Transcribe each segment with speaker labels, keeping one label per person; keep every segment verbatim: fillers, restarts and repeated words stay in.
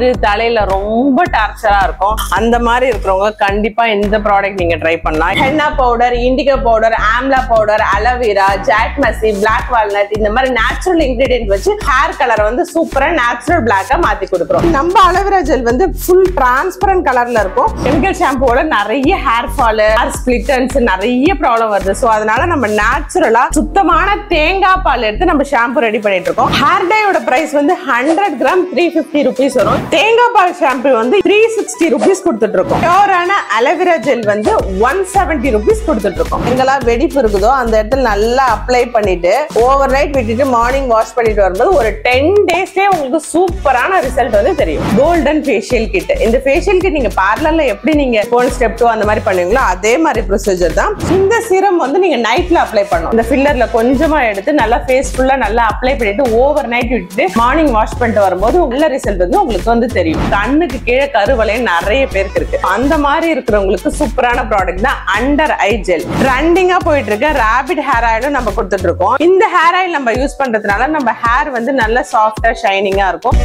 Speaker 1: தலையில ரொம்ப டார்ச்சரா இருக்கும். அந்த மாதிரி இருக்கிறவங்க கண்டிப்பா இந்த ப்ராடக்ட் நீங்க ட்ரை பண்ணலாம். Henna powder, indigo powder, amla powder, aloe vera, ஜாக்மசி, black walnut இந்த மாதிரி நேச்சுரல் இன்கிரிடியன்ட் வச்சு ஹேர் கலரை வந்து சூப்பரா நேச்சுரல் பிளாக்கா மாத்தி கொடுக்குறோம். நம்ம அலோவேரா ஜெல் வந்து ஃபுல் டிரான்ஸ்பரண்ட் கலர்ல இருக்கும். கெமிக்கல் ஷாம்புவோட நிறைய ஹேர் ஃபால், ஹேர் ஸ்பிளிட்டன்ஸ் நிறைய ப்ராப்ளம் வருது. சோ அதனால நம்ம நேச்சுரலா சுத்தமான தேங்காய் பால் எடுத்து நம்ம ஷாம்பு ரெடி பண்ணிட்டு இருக்கோம். ஹேர் டையோட பிரைஸ் வந்து hundred gram three fifty rupees வரும். தேங்காய் பால் ஷாம்பு வந்து த்ரீ சிக்ஸ்டி ருபீஸ் கொடுத்துட்டு இருக்கோம். பியூரான அலோவேரா ஜெல் வந்து ஒன் செவன்டி ருபீஸ் கொடுத்துட்டு இருக்கோம். எங்கெல்லாம் வெடிப்பு இருக்குதோ அந்த இடத்துல நல்லா அப்ளை பண்ணிட்டு ஓவர் நைட் விட்டுட்டு மார்னிங் வாஷ் பண்ணிட்டு வரும்போது ஒரு டென் டேஸ்லயே உங்களுக்கு சூப்பரான ரிசல்ட் வந்து தெரியும். Golden facial kit. இந்த ஃபேஷியல் கிட் நீங்க பார்லர்ல எப்படி நீங்க போன் ஸ்டெப் டூ அந்த மாதிரி பண்ணுவீங்களோ அதே மாதிரி ப்ரொசீஜர் தான். இந்த சீரம் வந்து நீங்க நைட்ல அப்ளை பண்ணணும். இந்த ஃபில்லர்ல கொஞ்சமா எடுத்து நல்லா ஃபேஸ் ஃபுல்லா நல்லா அப்ளை பண்ணிட்டு ஓவர் நைட் விட்டுட்டு மார்னிங் வாஷ் பண்ணிட்டு வரும்போது நல்ல ரிசல்ட் வந்து உங்களுக்கு வந்து தெரியும். கண்ணுக்கு கீழே கருவளையம் நிறைய பேருக்கு இருக்கு. அந்த மாதிரி இருக்கிறவங்களுக்கு சூப்பரான ப்ராடக்ட் தான் அண்டர் ஐ ஜெல். ட்ரெண்டிங்கா போயிட்டு இருக்க ராபிட் ஹேர் ஆயிலும் நம்ம கொடுத்துட்டு இருக்கோம். இந்த ஹேர் ஆயில் நம்ம யூஸ் பண்றதுனால நம்ம ஹேர் வந்து நல்ல சாஃப்டா ஷைனிங்கா இருக்கும்.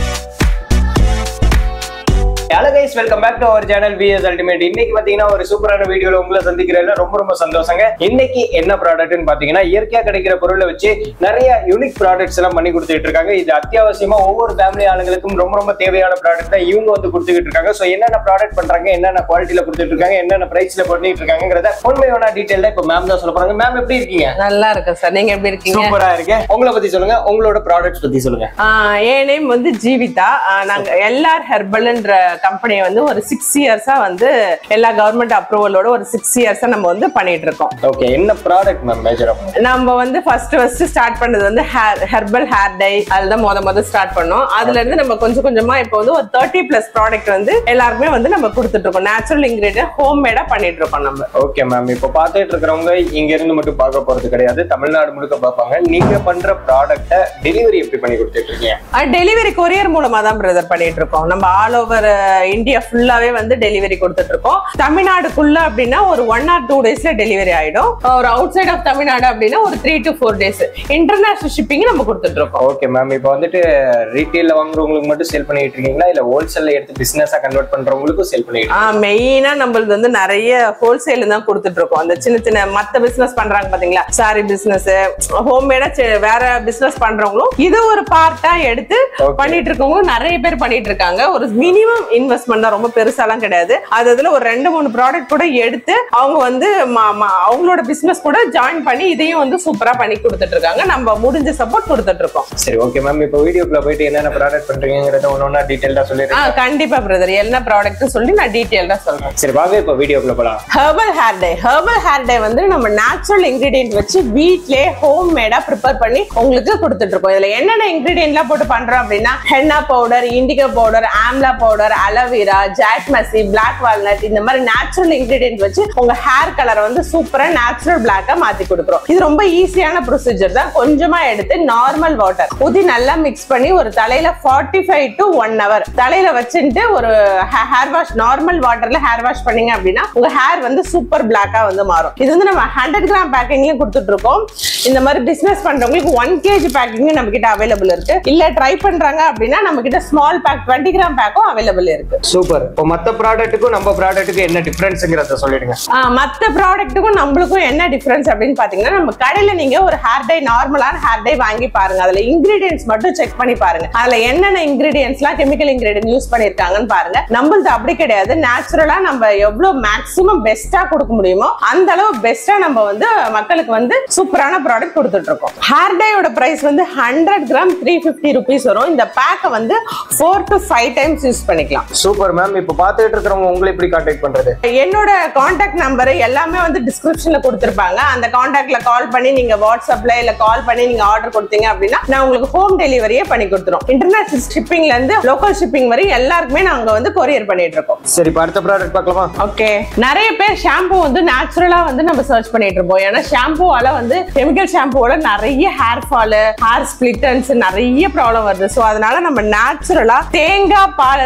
Speaker 2: Hello guys, welcome back to our channel V S Ultimate. இன்னைக்கு பாத்தீங்கன்னா ஒரு சூப்பரான வீடியோல உங்களை சந்திக்கிறதுல ரொம்ப ரொம்ப சந்தோஷங்க. இன்னைக்கு என்ன ப்ராடக்ட்னு பாத்தீங்கன்னா இயற்கையா கிடைக்கிற பொருளை வச்சு நிறைய யூனிக் ப்ராடக்ட்ஸ் எல்லாம் பண்ணி கொடுத்துட்டு இருக்காங்க. இது அத்தியாவசியமா ஒவ்வொரு ஃபேமிலி ஆளுங்களுக்கும் ரொம்ப ரொம்ப தேவையான ப்ராடக்ட் தான் இவங்க வந்து கொடுத்துட்டு இருக்காங்க. சோ என்னென்ன ப்ராடக்ட் பண்றாங்க, என்னென்ன குவாலிட்டியில கொடுத்துட்டு இருக்காங்க, என்னென்ன பிரைஸ்ல பண்ணிட்டு இருக்காங்கங்கறத உண்மையான டீடைல்ல இப்ப மேம் தான் சொல்ல போறாங்க. மேம் எப்படி இருக்கீங்க?
Speaker 1: நல்லா இருக்கேன் சார். நீங்க எப்படி இருக்கீங்க?
Speaker 2: சூப்பரா இருக்கேன். உங்களை பத்தி சொல்லுங்க, உங்களோட ப்ராடக்ட்ஸ் பத்தி சொல்லுங்க.
Speaker 1: என் நேம் வந்து ஜீவிதா. நாங்க எல்ஆர் ஹெர்பல்ன்ற கம்பெனி வந்து ஒரு சிக்ஸ் இயர்ஸா வந்து எல்லா கவர்மெண்ட் அப்ரூவலோட ஒரு சிக்ஸ் இயர்ஸா நம்ம வந்து பண்ணிட்டு இருக்கோம்.
Speaker 2: ஓகே, என்ன ப்ராடக்ட் மேம் மேஜரா?
Speaker 1: நம்ம வந்து ஃபர்ஸ்ட் ஃபர்ஸ்ட் ஸ்டார்ட் பண்ணது வந்து ஹெர்பல் ஹேர் டை. அதுதான் முத முத ஸ்டார்ட் பண்ணோம். அதுல இருந்து நம்ம கொஞ்சம் கொஞ்சமா இப்போ வந்து ஒரு தேர்ட்டி பிளஸ் ப்ராடக்ட் வந்து எல்லாருக்குமே வந்து நம்ம கொடுத்துட்டு இருக்கோம். நேச்சுரல் இன்கிரிடியன்ட் ஹோம் மேடா பண்ணிட்டு இருக்கோம் நம்ம.
Speaker 2: ஓகே மேம், இப்போ பார்த்துட்டு இருக்கிறவங்க இங்க இருந்து மட்டும் பார்க்க போறது கிடையாது, தமிழ்நாடு முழுக்க பார்ப்பாங்க. நீங்க பண்ற ப்ராடக்ட்டை டெலிவரி எப்படி பண்ணி கொடுத்துட்டு இருக்கீங்க?
Speaker 1: டெலிவரி கொரியர் மூலமா தான் பிரதர் பண்ணிட்டு இருக்கோம். நம்ம ஆல் ஓவர் இந்தியா ஃபுல்லாவே வந்து டெலிவரி கொடுத்துட்டு இருக்கோம். தமிழ்நாடுக்குள்ள அப்படின்னா ஒரு ஒன் ஆர் டூ டேஸ்ல டெலிவரி ஆயிடும். ஒரு அவுட் சைட் ஆஃப் தமிழ்நாடு அப்படின்னா ஒரு three to four days international shipping நம்ம கொடுத்துட்டு இருக்கோம்.
Speaker 2: ஓகே மேம், இப்போ வந்துட்டு ரீட்டைல்ல வாங்குறவங்களுக்கு மட்டும் சேல் பண்ணிட்டு இருக்கீங்களா இல்ல ஹோல்சேல்ல எடுத்து பிசினஸா கன்வெர்ட் பண்றவங்களுக்கும் சேல் பண்ணிட்டு?
Speaker 1: ஆ, மெயினா நம்மளுக்கு வந்து நிறைய ஹோல்சேல் தான் கொடுத்துட்டு இருக்கோம். அந்த சின்ன சின்ன மத்த பிசினஸ் பண்றாங்க பாத்தீங்களா, சாரி பிசினஸ், ஹோம் மேடா வேற பிசினஸ் பண்றவங்களும் இது ஒரு பார்ட்டா எடுத்து பண்ணிட்டு இருக்கவங்க நிறைய பேர் பண்ணிட்டு இருக்காங்க. ஒரு மினிமம் இன்வெஸ்ட்மெண்ட் தான், ரொம்ப பெருசாலாம் கிடையாது. அதுல ஒரு ரெண்டு மூணு ப்ராடக்ட் கூட எடுத்து அவங்க வந்து அவங்களோட பிசினஸ் கூட ஜாயின் பண்ணி இதையும் வந்து சூப்பரா பண்ணி கொடுத்துட்டு இருக்காங்க. நம்ம முடிஞ்ச சப்போர்ட் கொடுத்துட்டு இருக்கோம்.
Speaker 2: சரி, ஓகே மேம், இப்போ வீடியோக்குள்ள போயிட்டு என்னென்ன ப்ராடக்ட் பண்றீங்கங்கறத ஒவ்வொண்ணா டீடைலா சொல்லிடுங்க.
Speaker 1: ஆ, கண்டிப்பா பிரதர். என்ன ப்ராடக்ட் சொல்லி நான் டீடைலா சொல்றேன்.
Speaker 2: சரி வாங்க இப்போ வீடியோக்குள்ள போலாம்.
Speaker 1: Herbal hair dye. Herbal hair dye வந்து நம்ம நேச்சுரல் இன்கிரிடியன்ட் வச்சு வீட்லயே ஹோம் மேடா ப்ரிப்பேர் பண்ணி உங்களுக்கு கொடுத்துட்டு இருக்கோம். இதுல என்னென்ன இன்கிரிடியன்ட்லாம் போட்டு பண்றோம் அப்படின்னா henna powder, indigo powder, amla powder, aloe vera, ஜாக்மசி, black walnut இந்த மாதிரி நேச்சுரல் இன்கிரிடியன்ட் வச்சு உங்க ஹேர் கலரை வந்து சூப்பரா நேச்சுரல் பிளாக்கா மாத்தி கொடுக்குறோம். இது ரொம்ப ஈஸியான ப்ரொசீஜர் தான். கொஞ்சமா எடுத்து நார்மல் வாட்டர் ஊத்தி நல்லா மிக்ஸ் பண்ணி ஒரு தலையில forty five to one hour தலையில வச்சுட்டு ஒரு ஹேர் வாஷ் நார்மல் வாட்டர்ல ஹேர் வாஷ் பண்ணீங்க அப்படின்னா உங்க ஹேர் வந்து சூப்பர் பிளாக்கா வந்து மாறும். இது வந்து நம்ம ஹண்ட்ரட் கிராம் பேக்கிங்லயும் கொடுத்துட்டு இருக்கோம். இந்த மாதிரி பிசினஸ் பண்றவங்களுக்கு ஒன் கேஜி பேக்கிங் நம்ம கிட்ட அவைலபிள் இருக்கு. இல்ல ட்ரை பண்றாங்க அப்படின்னா நம்ம கிட்ட ஸ்மால் பேக் டுவெண்ட்டி கிராம் பேக்கும் அவைலபிள் இருக்கு.
Speaker 2: சூப்பர். இப்போ மத்த ப்ராடக்ட்டுக்கும் நம்ம ப்ராடக்ட்டுக்கும் என்ன டிஃபரன்ஸ்ங்கறத சொல்லிடுங்க.
Speaker 1: ஆ, மத்த ப்ராடக்ட்டுக்கும் நம்மளுக்கும் என்ன டிஃபரன்ஸ் அப்படின்னு பாத்தீங்கன்னா, நம்ம கடையில நீங்க ஒரு ஹேர் டை நார்மலான ஹேர் டை வாங்கி பாருங்க. அதுல இன்கிரிடியன்ட்ஸ் மட்டும் செக் பண்ணி பாருங்க. அதுல என்னென்ன இன்கிரிடியன்ட்ஸ்லாம் கெமிக்கல் இன்கிரிடியன்ட் யூஸ் பண்ணிருக்காங்கன்னு பாருங்க. நம்மளது அப்படி கிடையாது. நேச்சுரலா நம்ம எவ்வளவு மேக்ஸிமம் பெஸ்டா கொடுக்க முடியுமோ அந்த அளவு பெஸ்டா நம்ம வந்து மக்களுக்கு வந்து சூப்பரான ப்ராடக்ட் கொடுத்துட்டு இருக்கோம். ஹேர் டையோட பிரைஸ் வந்து hundred gram three fifty rupees வரும். இந்த பேக்கை வந்து four to five times use பண்ணிக்கலாம்.
Speaker 2: சூப்பர் மேம், இப்போ பார்த்துட்டு இருக்கிறவங்க உங்களை எப்படி கான்டாக்ட் பண்றது?
Speaker 1: என்னோட கான்டாக்ட் நம்பர் எல்லாமே வந்து டிஸ்கிரிப்ஷன்ல கொடுத்திருப்பாங்க. அந்த கான்டாக்ட்ல கால் பண்ணி நீங்க வாட்ஸ்அப்ல இல்ல கால் பண்ணி நீங்க ஆர்டர் கொடுத்தீங்க அப்படின்னா நான் உங்களுக்கு ஹோம் டெலிவரியே பண்ணி கொடுத்துறோம். இன்டர்நேஷனல் ஷிப்பிங்ல இருந்து லோக்கல் ஷிப்பிங் வரை எல்லாருக்குமே நாங்க வந்து கொரியர் பண்ணிட்டு இருக்கோம்.
Speaker 2: சரி, அடுத்த ப்ராடக்ட் பார்க்கலாமா?
Speaker 1: ஓகே, நிறைய பேர் ஷாம்பு வந்து நேச்சுரலா வந்து நம்ம சர்ச் பண்ணிட்டு இருப்போம். ஏன்னா ஷாம்புவால வந்து கெமிக்கல் ஷாம்புவோட நிறைய ஹேர் ஃபால், ஹேர் ஸ்பிளிட்டன்ஸ் நிறைய ப்ராப்ளம் வருது. சோ அதனால நம்ம நேச்சுரலா தேங்காய் பால் இருக்கு பாத்தீங்களா,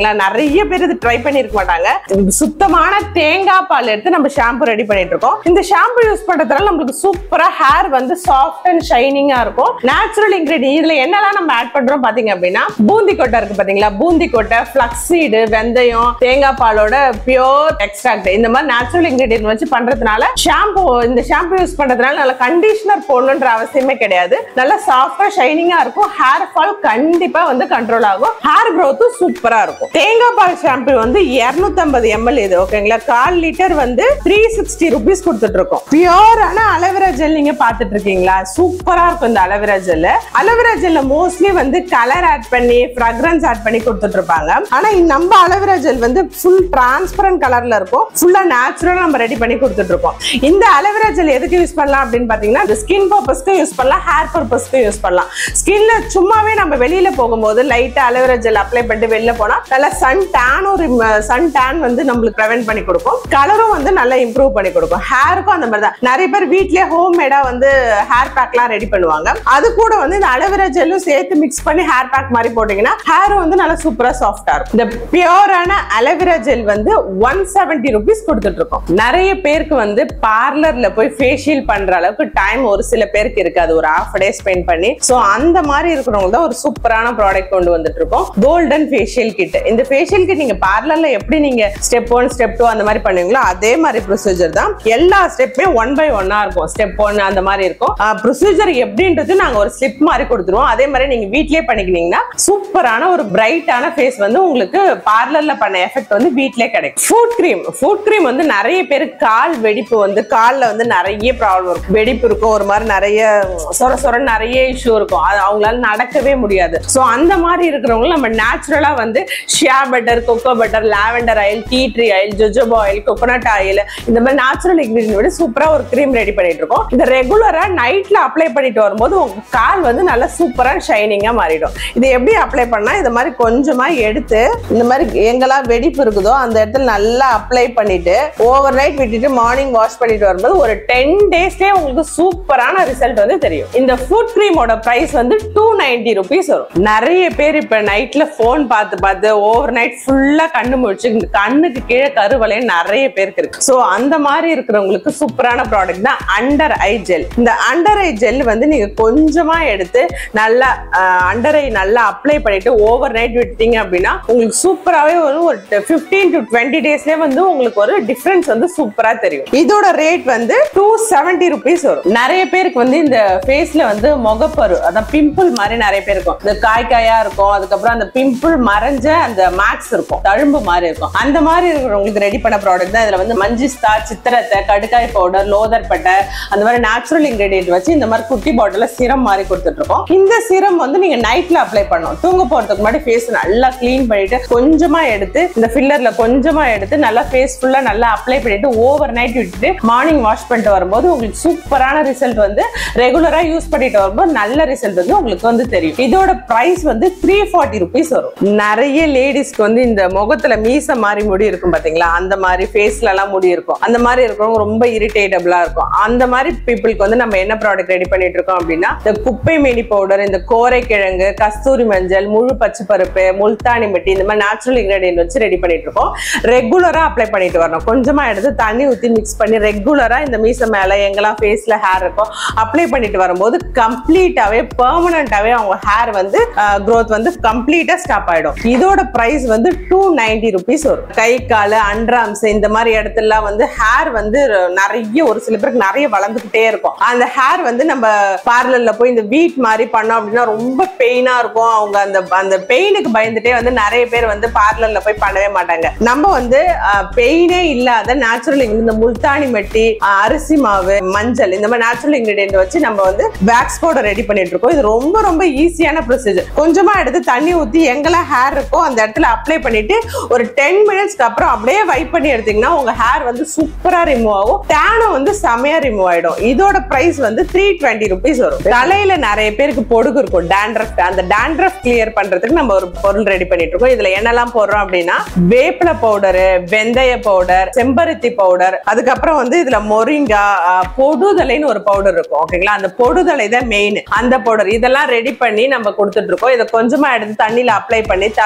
Speaker 1: ஓகேங்களா. நிறைய பேர் இது ட்ரை பண்ணிருக்க மாட்டாங்க. சுத்தமான தேங்காய் பால் எடுத்து நம்ம ஷாம்பு ரெடி பண்ணிட்டு இருக்கோம். இந்த ஷாம்பு யூஸ் பண்றதுனால நம்மளுக்கு சூப்பரா ஹேர் வந்து சாஃப்ட் அண்ட் ஷைனிங்கா இருக்கும். நேச்சுரல் இன்கிரிடியன்ட் இதுல என்னெல்லாம் நம்ம ஆட் பண்றோம் பாத்தீங்க அப்படின்னா, பூந்தி கொட்டை இருக்கு பாத்தீங்களா, பூந்தி கொட்டை, ஃபிளக்ஸீடு, வெந்தயம், தேங்காய் பாலோட பியூர் எக்ஸ்ட்ராக்ட், இந்த மாதிரி நேச்சுரல் இன்கிரிடியன்ட் வச்சு பண்றதுனால ஷாம்பு இந்த ஷாம்பு யூஸ் பண்றதுனால நல்ல கண்டிஷனர் போடணும்ன்ற அவசியமே கிடையாது. நல்லா சாஃப்டா ஷைனிங்கா இருக்கும். ஹேர் ஃபால் கண்டிப்பா வந்து கண்ட்ரோல் ஆகும். ஹேர் growth சூப்பரா இருக்கும். தேங்காய் பால் ஷாம்பு வந்து இருநூத்தி ஐம்பது எம்எல் இது ஓகேங்களா. கால் லிட்டர் வந்து த்ரீ சிக்ஸ்டி ருபீஸ் கொடுத்துட்டு இருக்கோம். பியூரான அலோவேரா ஜெல் நீங்க பாத்துட்டு இருக்கீங்களா, சூப்பரா இருக்கும் இந்த அலோவேரா ஜெல். அலோவேரா ஜெல்ல மோஸ்ட்லி வந்து கலர் ஆட் பண்ணி ஃப்ராக்ரன்ஸ் ஆட் பண்ணி கொடுத்துட்டு இருப்பாங்க. ஆனா நம்ம அலோவேரா ஜெல் வந்து ஃபுல் டிரான்ஸ்பரண்ட் கலர்ல இருக்கும். ஃபுல்லா நேச்சுரலா நம்ம ரெடி பண்ணி கொடுத்துட்டு இருக்கோம். இந்த அலோவேரா ஜெல் எதுக்கு யூஸ் பண்ணலாம் அப்படின்னு பாத்தீங்கன்னா, ஸ்கின் பர்பஸ்க்கு யூஸ் பண்ணலாம், ஹேர் பர்பஸ்க்கு யூஸ் பண்ணலாம். ஸ்கின்ல சும்மாவே நம்ம வெளியில போகும்போது லைட்டா அலோவேரா ஜெல் அப்ளை பண்ணிட்டு வெளியில போனா நல்லா சன் டேன் ஒரு சன் டேன் வந்து நம்மளுக்கு பிரிவென்ட் பண்ணி கொடுக்கும். கலரும் வந்து நல்லா இம்ப்ரூவ் பண்ணி கொடுக்கும். ஹேருக்கும் அந்த மாதிரி தான். நிறைய பேர் வீட்லயே ஹோம் மேடா வந்து ஹேர் பேக்லாம் ரெடி பண்ணுவாங்க. அது கூட வந்து இந்த அலோவேரா ஜெல்லும் சேர்த்து மிக்ஸ் பண்ணி ஹேர் பேக் மாதிரி போட்டீங்கன்னா ஹேரும் வந்து நல்லா சூப்பரா சாஃப்டா இருக்கும். இந்த பியூரான அலோவேரா ஜெல் வந்து ஒன் செவன்டி ருபீஸ் கொடுத்துட்டு இருக்கோம். நிறைய பேருக்கு வந்து பார்லர்ல போய் ஃபேஷியல் பண்ற அளவுக்கு டைம் ஒரு சில பேருக்கு இருக்காது, ஒரு ஹாஃப் டே ஸ்பெண்ட் பண்ணி. சோ அந்த மாதிரி இருக்கிறவங்க தான் ஒரு சூப்பரான ப்ராடக்ட் கொண்டு வந்துட்டு இருக்கோம், கோல்டன் ஃபேஷியல் கிட். இந்த ஃபேஷியல் கிட் நீங்க பார்லர்ல எப்படி நீங்க ஸ்டெப் ஒன் ஸ்டெப் டூ அந்த மாதிரி பண்ணுவீங்களோ அதே மாதிரி ப்ரொசீஜர் தான். எல்லா ஸ்டெப்புமே ஒன் பை ஒன்னா இருக்கும். ஸ்டெப் ஒன் அந்த மாதிரி இருக்கும். ப்ரொசீஜர் எப்படின்றது நாங்க ஒரு ஸ்லிப் மாதிரி கொடுத்துருவோம். அதே மாதிரி நீங்க வீட்லயே பண்ணிக்கிட்டீங்கன்னா சூப்பரான ஒரு பிரைட்டான ஃபேஸ் வந்து உங்களுக்கு பார்லர்ல பண்ண எஃபெக்ட் வந்து வீட்லயே கிடைக்கும். ஃபுட் கிரீம் ஃபுட் கிரீம் வந்து நிறைய பேருக்கு கால் வெடிப்பு வந்து கால்ல வந்து நிறைய ப்ராப்ளம் இருக்கும். வெடிப்பு இருக்கும், ஒரு மாதிரி நிறைய சொர சொர நிறைய இஷ்யூ இருக்கும். அது அவங்களால நடக்கவே முடியாது. சோ அந்த மாதிரி இருக்கிறவங்க நம்ம நேச்சுரலா வந்து ஷியா butter, kho kho butter, lavender oil, tea tree oil, jojoba oil, coconut oil, இந்த மாதிரி நேச்சுரல் இன்கிரிடியன்ட் விட சூப்பரா ஒரு கிரீம் ரெடி பண்ணிட்டு இருக்கோம். இந்த ரெகுலரா நைட்ல அப்ளை பண்ணிட்டு வரும்போது உங்க கால் வந்து நல்லா சூப்பரா ஷைனிங்கா மாறிடும். இது எப்படி அப்ளை பண்ணா, இந்த மாதிரி கொஞ்சமா எடுத்து இந்த மாதிரி எங்கெல்லாம் வெடிப்பு இருக்குதோ அந்த இடத்துல நல்லா அப்ளை பண்ணிட்டு ஓவர் நைட் விட்டுட்டு மார்னிங் வாஷ் பண்ணிட்டு வரும்போது ஒரு டென் டேஸ்லயே உங்களுக்கு சூப்பரான ரிசல்ட் வந்து தெரியும். இந்த ஃபுட் கிரீமோட பிரைஸ் வந்து டூ நைன்டி ருபீஸ் வரும். நிறைய பேர் இப்ப நைட்ல போன் பார்த்து பார்த்து ஓவர் நைட் ஃபுல்லா கண்ணு முடிச்சு கண்ணுக்கு கீழே கருவலை நிறைய பேருக்கு இருக்கு. சோ அந்த மாதிரி இருக்கிறவங்களுக்கு சூப்பரான ப்ராடக்ட் தான் அண்டர் ஐ ஜெல். இந்த அண்டர் ஐ ஜெல் வந்து நீங்க கொஞ்சமா எடுத்து நல்லா அண்டர் ஐ நல்லா அப்ளை பண்ணிட்டு ஓவர் நைட் விட்டீங்க அப்படின்னா உங்களுக்கு சூப்பராவே வரும். ஒரு பிப்டீன் டு டுவெண்ட்டி டேஸ்லயே வந்து உங்களுக்கு ஒரு டிஃபரன்ஸ் வந்து சூப்பரா தெரியும். இதோட ரேட் வந்து டூ செவன்டி ருபீஸ் வரும். நிறைய பேருக்கு வந்து இந்த ஃபேஸ்ல வந்து முகப்பரு, அதான் பிம்பிள் மாதிரி நிறைய பேர் இருக்கும். இந்த காய் காயா இருக்கும், அதுக்கப்புறம் அந்த பிம்பிள் மறைஞ்ச அந்த மேக்ஸ் இருக்கும், தழும்பு மாதிரி இருக்கும். அந்த மாதிரி இருக்கிறவங்களுக்கு ரெடி பண்ண ப்ராடக்ட் தான். இதுல வந்து மஞ்சிஸ்தா, சித்திரத்தை, கடுக்காய் பவுடர், லோதர் பட்டை, அந்த மாதிரி நேச்சுரல் இன்கிரிடியன்ட் வச்சு இந்த மாதிரி குட்டி பாட்டில சிரம் மாதிரி கொடுத்துட்டு இருக்கோம். இந்த சிரம் வந்து நீங்க நைட்ல அப்ளை பண்ணணும். தூங்க போறதுக்கு முன்னாடி ஃபேஸ் நல்லா கிளீன் பண்ணிட்டு கொஞ்சமா எடுத்து இந்த ஃபில்லர்ல கொஞ்சமா எடுத்து நல்லா ஃபேஸ் ஃபுல்லா நல்லா அப்ளை பண்ணிட்டு ஓவர் நைட் விட்டுட்டு மார்னிங் வாஷ் பண்ணிட்டு வரும்போது உங்களுக்கு சூப்பரான ரிசல்ட் வந்து ரெகுலரா யூஸ் பண்ணிட்டு வரும்போது நல்ல ரிசல்ட் வந்து உங்களுக்கு வந்து தெரியும். இதோட பிரைஸ் வந்து த்ரீ ஃபார்ட்டி ருபீஸ் வரும். நிறைய லேடிஸ்க்கு வந்து இந்த முகத்துல மீச மாதிரி முடி இருக்கும் பாத்தீங்களா, அந்த மாதிரி ஃபேஸ்ல எல்லாம் முடி இருக்கும். அந்த மாதிரி இருக்கிறவங்க ரொம்ப இரிட்டேட்டபிளா இருக்கும். அந்த மாதிரி பீப்புளுக்கு வந்து நம்ம என்ன ப்ராடக்ட் ரெடி பண்ணிட்டு இருக்கோம் அப்படின்னா, இந்த குப்பை மேனி பவுடர், இந்த கோரை கிழங்கு, கஸ்தூரி மஞ்சள், முழு பச்சை பருப்பு, முல்தானி மெட்டி, இந்த மாதிரி நேச்சுரல் இன்கிரிடியன்ட் வச்சு ரெடி பண்ணிட்டு இருக்கோம். ரெகுலரா அப்ளை பண்ணிட்டு வரணும். கொஞ்சமா எடுத்து தண்ணி ஊத்தி மிக்ஸ் பண்ணி ரெகுலரா இந்த மீச மேல எங்கெல்லாம் ஃபேஸ்ல ஹேர் இருக்கும் அப்ளை பண்ணிட்டு வரும்போது கம்ப்ளீட்டாவே பெர்மனன்ட்டாவே அவங்க ஹேர் வந்து growth வந்து கம்ப்ளீட்டா ஸ்டாப் ஆயிடும். இதோட பிரைஸ் வந்து டூ நைன்டி ருபீஸ் வரும். கை கால் அண்ட்ராம்ஸ் இந்த மாதிரி இடத்துல வந்து ஹேர் வந்து நிறைய ஒரு சில பேருக்கு நிறைய வளர்ந்துகிட்டே இருக்கும். அந்த ஹேர் வந்து நம்ம பார்லர்ல போய் இந்த வீட் மாதிரி பண்ணோம் அப்படின்னா ரொம்ப பெயினா இருக்கும். அவங்க அந்த அந்த பெயினுக்கு பயந்துட்டே வந்து நிறைய பேர் வந்து பார்லர்ல போய் பண்ணவே மாட்டாங்க. நம்ம வந்து பெயினே இல்லாத நேச்சுரல் இந்த முல்தானி மெட்டி, அரிசி மாவு, மஞ்சள், இந்த மாதிரி நேச்சுரல் இன்கிரிடியன்ட் வச்சு நம்ம வந்து வேக்ஸ் பவுடர் ரெடி பண்ணிட்டு இருக்கோம். இது ரொம்ப ரொம்ப ஈஸியான ப்ரொசீஜர். கொஞ்சமா எடுத்து தண்ணி ஊத்தி எங்கெல்லாம் ஹேர் இருக்கோ அந்த இடத்துல அப்ளை பண்ணிட்டு ஒரு டென் மினிட்ஸ்க்கு அப்புறம் அப்படியே வைப் பண்ணி எடுத்தீங்கன்னா உங்க ஹேர் வந்து சூப்பரா ரிமூவ் ஆகும். டேனும் வந்து செமையா ரிமூவ் ஆயிடும். இதோட பிரைஸ் வந்து த்ரீ டுவெண்ட்டி ருபீஸ் வரும். தலையில நிறைய பேருக்கு பொடுகு இருக்கும், டேண்ட்ரஃப். அந்த டேண்ட்ரஃப் கிளியர் பண்றதுக்கு நம்ம ஒரு பொருள் ரெடி பண்ணிட்டு இருக்கோம். இதுல என்னெல்லாம் போடுறோம் அப்படின்னா, வேப்பில பவுடர், வெந்தய பவுடர், செம்பருத்தி பவுடர், அதுக்கப்புறம் வந்து இதுல மொரிங்கா, பொடுதலைன்னு ஒரு பவுடர் இருக்கும். ஓகேங்களா, அந்த பொடுதலை தான் மெயின். அந்த பவுடர் இதெல்லாம் ரெடி பண்ணி நம்ம கொடுத்துட்டு இருக்கோம். இதை கொஞ்சமா எடுத்து தண்ணியில அப்ளை பண்ணி தலையில போட்டு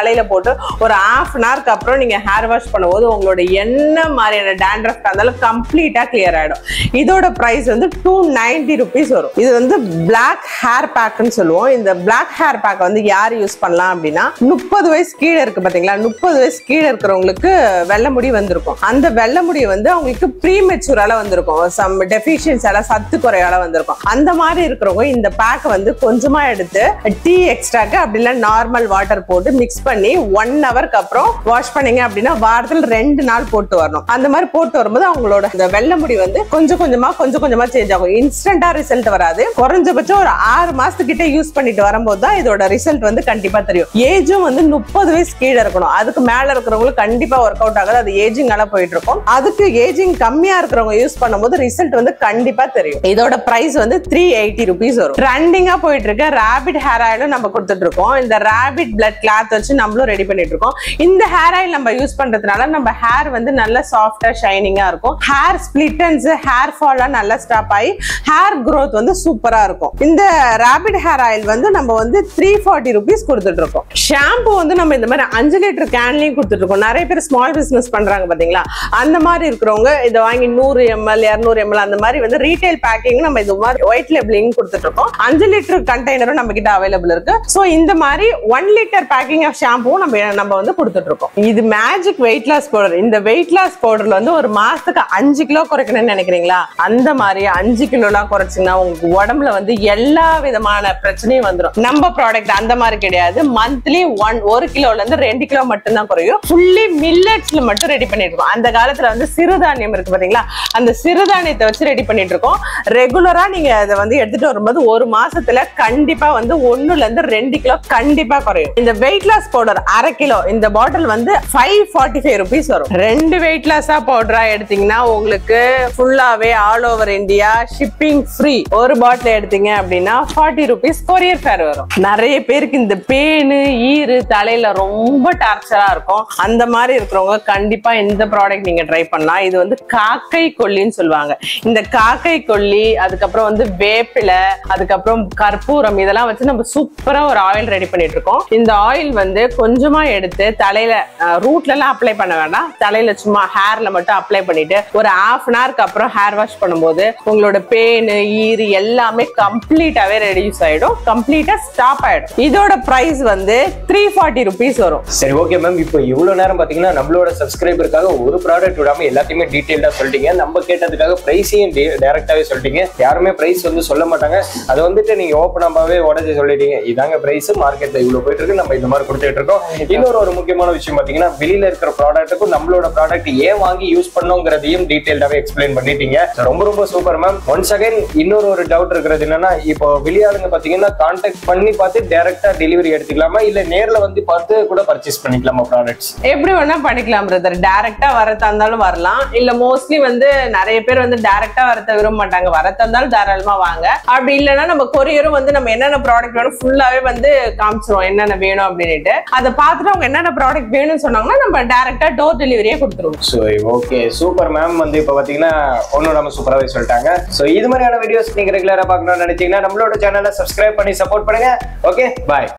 Speaker 1: பண்ணிட்டு ஒரு ஹாஃப் அன் ஹவருக்கு அப்புறம் நீங்க ஹேர் வாஷ் பண்ணும்போது உங்களோட என்ன மாதிரியான டேண்ட்ரஃப் இருந்தாலும் கம்ப்ளீட்டா கிளியர் ஆயிடும். இதோட பிரைஸ் வந்து டூ நைன்டி ருபீஸ் வரும். இது வந்து பிளாக் ஹேர் பேக்னு சொல்லுவோம். இந்த பிளாக் ஹேர் பேக் வந்து யார் யூஸ் பண்ணலாம் அப்படின்னா முப்பது வயசு கீழே இருக்கு பாத்தீங்களா, முப்பது வயசு கீழே இருக்கிறவங்களுக்கு வெள்ளை முடி வந்திருக்கும். அந்த வெள்ளை முடி வந்து அவங்களுக்கு ப்ரீ மெச்சூரால வந்திருக்கும், சம் டெஃபிஷியன்ஸால சத்து குறையால வந்திருக்கும். அந்த மாதிரி இருக்கிறவங்க இந்த பேக் வந்து கொஞ்சமா எடுத்து டீ எக்ஸ்ட்ராக்கு அப்படி இல்ல நார்மல் வாட்டர் போட்டு மிக்ஸ் பண்ணி ஒன் ஹவருக்கு அப்புறம் வாஷ் பண்ணீங்க அப்படின்னா வாரத்தில் ரெண்டு நாள் போட்டு வரணும். அந்த மாதிரி போட்டு வரும்போது அவங்களோட இந்த வெள்ளை முடி வந்து கொஞ்சம் கொஞ்சமா கொஞ்சம் கொஞ்சமா சேஞ்ச் ஆகும். இன்ஸ்டன்டா ரிசல்ட் வராது. குறைஞ்சபட்சம் ஒரு ஆறு மாசத்துக்கிட்ட யூஸ் பண்ணிட்டு வரும்போது தான் இதோட ரிசல்ட் வந்து கண்டிப்பா தெரியும். ஏஜும் வந்து முப்பது வயசு கீழே இருக்கணும். அதுக்கு மேல இருக்கிறவங்களுக்கு கண்டிப்பா ஒர்க் அவுட் ஆகாது. அது ஏஜிங்கால போயிட்டு இருக்கும். அதுக்கு ஏஜிங் கம்மியா இருக்கிறவங்க யூஸ் பண்ணும்போது ரிசல்ட் வந்து கண்டிப்பா தெரியும். இதோட பிரைஸ் வந்து த்ரீ எயிட்டி ருபீஸ் வரும். ட்ரெண்டிங்கா போயிட்டு இருக்க ராபிட் ஹேர் ஆயிலும் நம்ம கொடுத்துட்டு இருக்கோம். இந்த ராபிட் பிளட் கிளாத் வச்சு நம்மளும் ரெடி பண்ணிட்டு இருக்கோம். இந்த ஹேர் ஆயில் நம்ம யூஸ் பண்றதுனால நம்ம ஹேர் வந்து நல்ல சாஃப்டா ஷைனிங்கா இருக்கும். ஹேர் ஸ்பிளிட்டன்ஸ் ஹேர் ஃபால் நல்லா ஸ்டாப் ஆகி ஹேர் growth வந்து சூப்பரா இருக்கும். இந்த ராபிட் ஹேர் ஆயில் வந்து நம்ம வந்து த்ரீ ஃபார்ட்டி ருபீஸ் கொடுத்துட்டு இருக்கோம். ஷாம்பு வந்து நம்ம இந்த மாதிரி அஞ்சு லிட்டர் கேன்லயும் கொடுத்துட்டு இருக்கோம். நிறைய பேர் ஸ்மால் பிசினஸ் பண்றாங்க பாத்தீங்களா, அந்த மாதிரி இருக்கிறவங்க இதை வாங்கி நூறு எம்எல் இருநூறு எம்எல் அந்த மாதிரி வந்து ரீட்டைல் பேக்கிங் நம்ம இது மாதிரி ஒயிட் லேபிளிங் கொடுத்துட்டு இருக்கோம். அஞ்சு லிட்டர் கண்டெய்னரும் நம்ம கிட்ட அவைலபிள் இருக்கு. சோ இந்த மாதிரி one litre packing of shampoo நம்ம நம்ம வந்து கொடுத்துட்டு இருக்கோம். இது மேஜிக் வெயிட் லாஸ் பவுடர். இந்த வெயிட் லாஸ் பவுடர்ல வந்து ஒரு மாசத்துக்கு அஞ்சு கிலோ குறைக்கணும்னு நினைக்கிறீங்களா, அந்த மாதிரி அஞ்சு கிலோ எல்லாம் குறைச்சிங்கன்னா உங்களுக்கு உடம்புல வந்து எல்லா விதமான பிரச்சனையும் வந்துடும். நம்ம ப்ராடக்ட் அந்த மாதிரி கிடையாது. மந்த்லி ஒன் ஒரு கிலோல இருந்து ரெண்டு கிலோ மட்டும் தான் குறையும். ஃபுல்லி மில்லட்ஸ்ல மட்டும் ரெடி பண்ணிட்டு இருக்கோம். அந்த காலத்துல வந்து சிறுதானியம் இருக்கு பாத்தீங்களா, அந்த சிறுதானியத்தை வச்சு ரெடி பண்ணிட்டு இருக்கோம். ரெகுலரா நீங்க அதை வந்து எடுத்துட்டு வரும்போது ஒரு மாசத்துல கண்டிப்பா வந்து ஒண்ணுல இருந்து ரெண்டு கிலோ கண்டிப்பா குறையும். இந்த வெயிட் லாஸ் பவுடர் அரை கிலோ இந்த பாட்டில் வந்து ஃபைவ் ஃபார்ட்டி ஃபைவ் ருபீஸ் வரும். ரெண்டு வெயிட் லாஸா பவுடரா எடுத்தீங்கன்னா உங்களுக்கு ஃபுல்லாவே all over India shipping free. ஒரு பாட்டில் எடுத்தீங்க அப்படின்னா ஃபார்ட்டி ருபீஸ் கொரியர் ஃபேர் வரும். நிறைய பேருக்கு இந்த பேனு ஈரு தலையில ரொம்ப டார்ச்சரா இருக்கும். அந்த மாதிரி இருக்கிறவங்க கண்டிப்பா இந்த ப்ராடக்ட் நீங்க ட்ரை பண்ணலாம். இது வந்து காக்கை கொல்லின்னு சொல்லுவாங்க. இந்த காக்கை கொல்லி, அதுக்கப்புறம் வந்து வேப்பிலை, அதுக்கப்புறம் கற்பூரம், இதெல்லாம் வச்சு நம்ம சூப்பரா ஒரு ஆயில் ரெடி பண்ணிட்டு இருக்கோம். இந்த ஆயில் வந்து கொஞ்சமா எடுத்து தலையில ரூட்ல எல்லாம் அப்ளை பண்ண வேண்டாம், தலையில சும்மா ஹேர்ல மட்டும் அப்ளை பண்ணிட்டு ஒரு ஹாஃப் அன் ஹவருக்கு அப்புறம் ஹேர் வாஷ் பண்ணும்போது உங்களோட பேனு ஈரு எல்லாமே கம்ப்ளீட்டாவே ரெடியூஸ் ஆயிடும், கம்ப்ளீட்டா ஸ்டாப் ஆயிடும். இதோட பிரைஸ் வந்து த்ரீ ஃபார்ட்டி ருபீஸ் வரும்.
Speaker 2: சரி, ஓகே மேம். இப்போ இவ்வளவு நேரம் பாத்தீங்கன்னா நம்மளோட சப்ஸ்கிரைபருக்காக ஒரு ப்ராடக்ட் விடாம எல்லாத்தையுமே டீடைல்டா சொல்லிட்டீங்க. நம்ம கேட்டதுக்காக பிரைஸையும் டைரக்டாவே சொல்லிட்டீங்க. யாருமே பிரைஸ் வந்து சொல்ல மாட்டாங்க. அதை வந்துட்டு நீங்க ஓப்பனாவே உடச்சி சொல்லிட்டீங்க. இதாங்க பிரைஸ், மார்க்கெட்ல இவ்வளவு போயிட்டு இருக்கு, நம்ம இந்த மாதிரி கொடுத்துட்டு இருக்கோம். இன்னொரு ஒரு முக்கியமான விஷயம் பாத்தீங்கன்னா வெளியில இருக்கிற ப்ராடக்ட்டுக்கும் நம்மளோட ப்ராடக்ட் ஏன் வாங்கி யூஸ் பண்ணுங்கிறதையும் டீடைல்டாவே எக்ஸ்பிளைன் பண்ணிட்டீங்க. ரொம்ப ரொம்ப சூப்பர் மேம். ஒன்ஸ் அகைன் இன்னொரு ஒரு டவுட் இருக்கிறது என்னன்னா, இப்போ வெளியாளுங்க பாத்தீங்கன்னா கான்டாக்ட் பண்ணி பார்த்து டைரக்டா டெலிவரி எடுத்துக்கலாமா, இல்ல நேர்ல வந்து பார்த்து கூட பர்ச்சேஸ் பண்ணிக்கலாமா ப்ராடக்ட்ஸ்?
Speaker 1: எப்படி வேணா பண்ணிக்கலாம் பிரதர். டைரக்டா வரதா இருந்தாலும் வரலாம், இல்ல மோஸ்ட்லி வந்து நிறைய பேர் வந்து டைரக்டா வரத விரும்ப மாட்டாங்க. வரதா இருந்தாலும் தாராளமா வாங்க. அப்படி இல்லைன்னா நம்ம கொரியரும் வந்து நம்ம என்னென்ன ப்ராடக்ட் வேணும் ஃபுல்லாவே வந்து காமிச்சிருவோம், என்னென்ன வேணும் அப்படின்ட்டு. அதை பார்த்துட்டு அவங்க என்னென்ன ப்ராடக்ட் வேணும்னு சொன்னாங்கன்னா நம்ம டைரக்டா டோர் டெலிவரியே கொடுத்துருவோம்.
Speaker 2: So okay, super ma'am. வந்து இப்போ பாத்தீங்கன்னா ஒன்னும் நம்ம சூப்பராகவே சொல்லிட்டாங்க. சோ இது மாதிரியான வீடியோஸ் நீங்க ரெகுலரா பார்க்கணும்னு நினைச்சீங்கன்னா நம்மளோட சேனலை சப்ஸ்கிரைப் பண்ணி சப்போர்ட் பண்ணுங்க. ஓகே, பாய்.